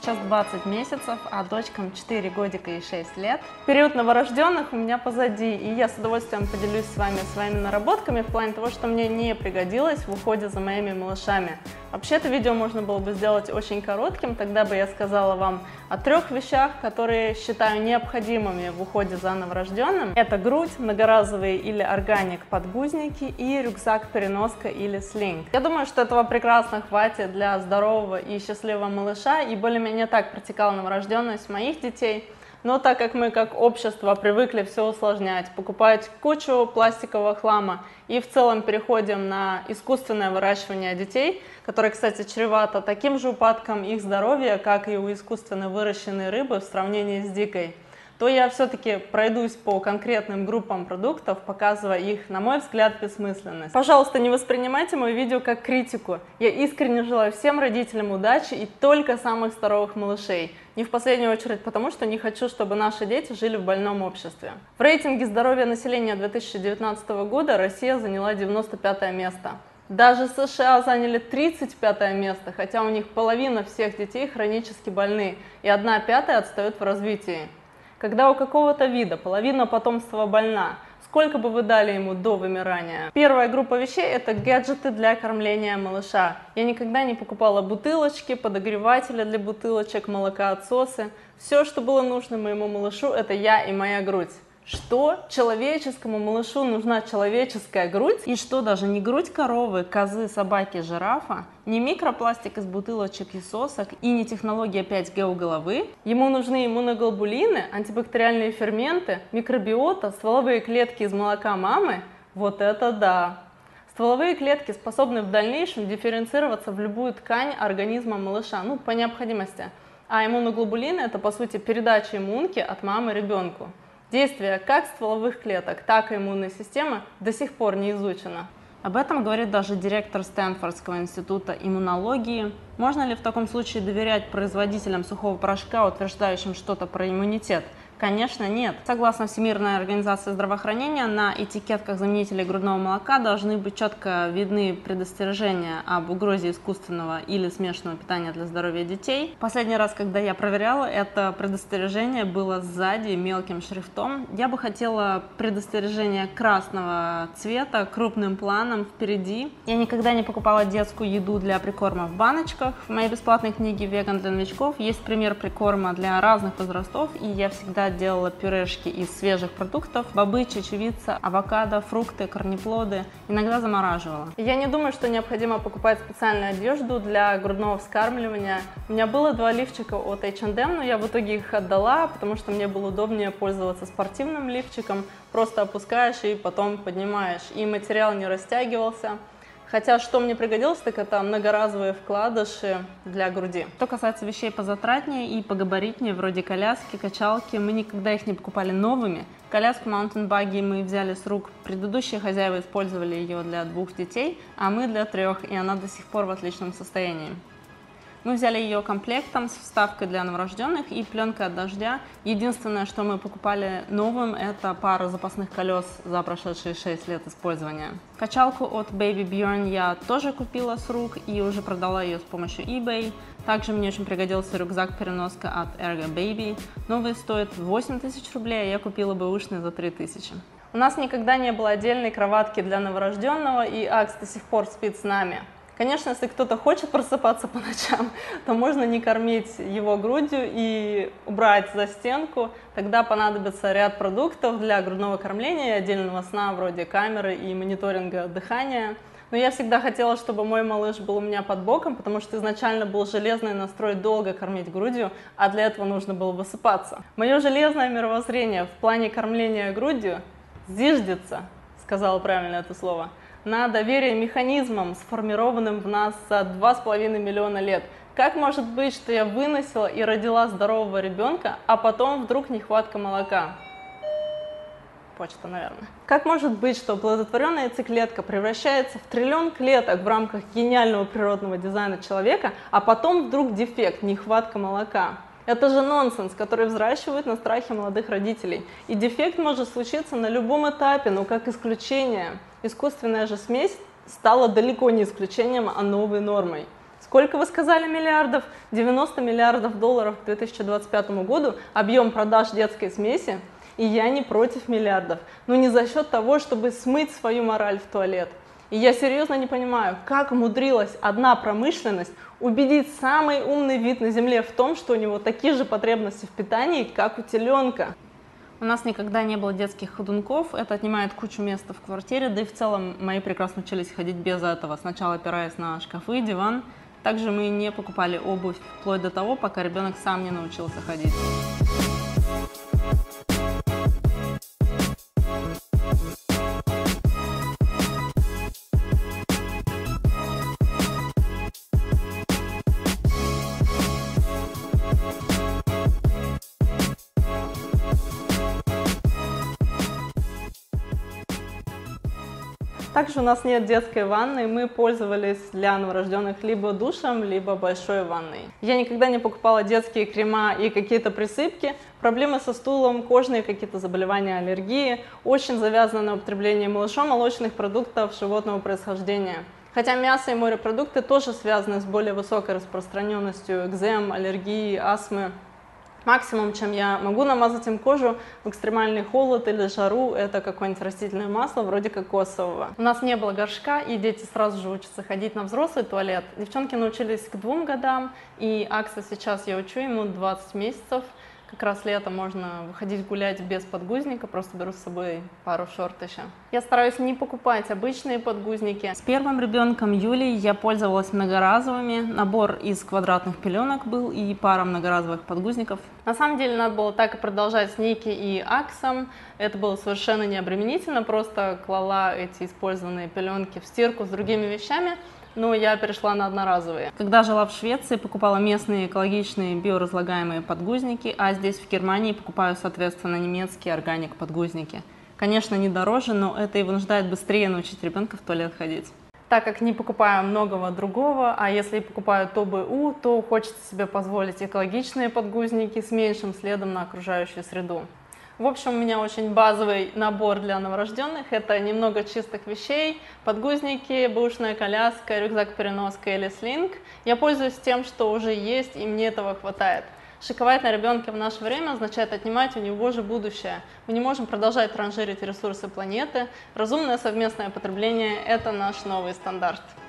сейчас 20 месяцев, а дочкам 4 годика и 6 лет. Период новорожденных у меня позади, и я с удовольствием поделюсь с вами своими наработками в плане того, что мне не пригодилось в уходе за моими малышами. Вообще, это видео можно было бы сделать очень коротким, тогда бы я сказала вам о 3 вещах, которые считаю необходимыми в уходе за новорожденным. Это грудь, многоразовые или органик подгузники и рюкзак-переноска или слинг. Я думаю, что этого прекрасно хватит для здорового и счастливого малыша, и более-менее так протекала новорожденность моих детей. Но так как мы как общество привыкли все усложнять, покупать кучу пластикового хлама и в целом переходим на искусственное выращивание детей, которое, кстати, чревато таким же упадком их здоровья, как и у искусственно выращенной рыбы в сравнении с дикой, то я все-таки пройдусь по конкретным группам продуктов, показывая их, на мой взгляд, бессмысленность. Пожалуйста, не воспринимайте мое видео как критику. Я искренне желаю всем родителям удачи и только самых здоровых малышей. Не в последнюю очередь потому, что не хочу, чтобы наши дети жили в больном обществе. В рейтинге здоровья населения 2019 года Россия заняла 95 место. Даже США заняли 35 место, хотя у них половина всех детей хронически больны, и 1/5 отстает в развитии. Когда у какого-то вида половина потомства больна, сколько бы вы дали ему до вымирания? Первая группа вещей – это гаджеты для кормления малыша. Я никогда не покупала бутылочки, подогреватели для бутылочек, молокоотсосы. Все, что было нужно моему малышу, это я и моя грудь. Что? Человеческому малышу нужна человеческая грудь? И что, даже не грудь коровы, козы, собаки, жирафа, не микропластик из бутылочек и сосок и не технология 5G у головы? Ему нужны иммуноглобулины, антибактериальные ферменты, микробиота, стволовые клетки из молока мамы? Вот это да! Стволовые клетки способны в дальнейшем дифференцироваться в любую ткань организма малыша, по необходимости. А иммуноглобулины – это, по сути, передача иммунки от мамы ребенку. Действие как стволовых клеток, так и иммунной системы до сих пор не изучено. Об этом говорит даже директор Стэнфордского института иммунологии. Можно ли в таком случае доверять производителям сухого порошка, утверждающим что-то про иммунитет? Конечно, нет. Согласно Всемирной организации здравоохранения, на этикетках заменителей грудного молока должны быть четко видны предостережения об угрозе искусственного или смешанного питания для здоровья детей. Последний раз, когда я проверяла, это предостережение было сзади мелким шрифтом. Я бы хотела предостережение красного цвета крупным планом впереди. Я никогда не покупала детскую еду для прикорма в баночках. В моей бесплатной книге «Веган для новичков» есть пример прикорма для разных возрастов, и я всегда делала пюрешки из свежих продуктов: бобы, чечевица, авокадо, фрукты, корнеплоды, иногда замораживала. Я не думаю, что необходимо покупать специальную одежду для грудного вскармливания. У меня было 2 лифчика от H&M, но я в итоге их отдала, потому что мне было удобнее пользоваться спортивным лифчиком. Просто опускаешь и потом поднимаешь, и материал не растягивался. Хотя, что мне пригодилось, так это многоразовые вкладыши для груди. Что касается вещей позатратнее и погабаритнее, вроде коляски, качалки, мы никогда их не покупали новыми. Коляску Mountain Buggy мы взяли с рук, предыдущие хозяева использовали ее для 2 детей, а мы для 3, и она до сих пор в отличном состоянии. Мы взяли ее комплектом с вставкой для новорожденных и пленкой от дождя. Единственное, что мы покупали новым, это пара запасных колес за прошедшие 6 лет использования. Качалку от Baby Bjorn я тоже купила с рук и уже продала ее с помощью eBay. Также мне очень пригодился рюкзак-переноска от Ergo Baby. Новый стоит 8000 рублей, а я купила бэушный за 3000. У нас никогда не было отдельной кроватки для новорожденного, и Акс до сих пор спит с нами. Конечно, если кто-то хочет просыпаться по ночам, то можно не кормить его грудью и убрать за стенку. Тогда понадобится ряд продуктов для грудного кормления и отдельного сна, вроде камеры и мониторинга дыхания. Но я всегда хотела, чтобы мой малыш был у меня под боком, потому что изначально был железный настрой долго кормить грудью, а для этого нужно было высыпаться. Мое железное мировоззрение в плане кормления грудью зиждется, сказала правильно это слово, на доверие механизмам, сформированным в нас за 2,5 миллиона лет. Как может быть, что я выносила и родила здорового ребенка, а потом вдруг нехватка молока? Почта, наверное. Как может быть, что оплодотворенная яйцеклетка превращается в триллион клеток в рамках гениального природного дизайна человека, а потом вдруг дефект, нехватка молока? Это же нонсенс, который взращивают на страхе молодых родителей. И дефект может случиться на любом этапе, но как исключение. Искусственная же смесь стала далеко не исключением, а новой нормой. Сколько вы сказали миллиардов? 90 миллиардов долларов к 2025 году объем продаж детской смеси. И я не против миллиардов, но не за счет того, чтобы смыть свою мораль в туалет. И я серьезно не понимаю, как умудрилась одна промышленность убедить самый умный вид на Земле в том, что у него такие же потребности в питании, как у теленка. У нас никогда не было детских ходунков, это отнимает кучу места в квартире, да и в целом мои прекрасно учились ходить без этого, сначала опираясь на шкафы, диван. Также мы не покупали обувь вплоть до того, пока ребенок сам не научился ходить. Также у нас нет детской ванны, мы пользовались для новорожденных либо душем, либо большой ванной. Я никогда не покупала детские крема и какие-то присыпки. Проблемы со стулом, кожные какие-то заболевания, аллергии. Очень завязано на употреблении малышом молочных продуктов животного происхождения. Хотя мясо и морепродукты тоже связаны с более высокой распространенностью экзем, аллергии, астмы. Максимум, чем я могу намазать им кожу в экстремальный холод или жару, это какое-нибудь растительное масло, вроде кокосового. У нас не было горшка, и дети сразу же учатся ходить на взрослый туалет. Девчонки научились к 2 годам, и Акса сейчас я учу ему 20 месяцев. Как раз летом можно выходить гулять без подгузника, просто беру с собой пару шорт еще. Я стараюсь не покупать обычные подгузники. С первым ребенком Юлей я пользовалась многоразовыми. Набор из квадратных пеленок был и пара многоразовых подгузников. На самом деле надо было так и продолжать с Ники и Аксом. Это было совершенно необременительно, просто клала эти использованные пеленки в стирку с другими вещами. Но я перешла на одноразовые. Когда жила в Швеции, покупала местные экологичные биоразлагаемые подгузники, а здесь в Германии покупаю, соответственно, немецкие органик подгузники. Конечно, не дороже, но это и вынуждает быстрее научить ребенка в туалет ходить. Так как не покупаю многого другого, а если и покупаю то БУ, то хочется себе позволить экологичные подгузники с меньшим следом на окружающую среду. В общем, у меня очень базовый набор для новорожденных. Это немного чистых вещей, подгузники, бэушная коляска, рюкзак-переноска или слинг. Я пользуюсь тем, что уже есть, и мне этого хватает. Шиковать на ребенке в наше время означает отнимать у него же будущее. Мы не можем продолжать транжирить ресурсы планеты. Разумное совместное потребление – это наш новый стандарт.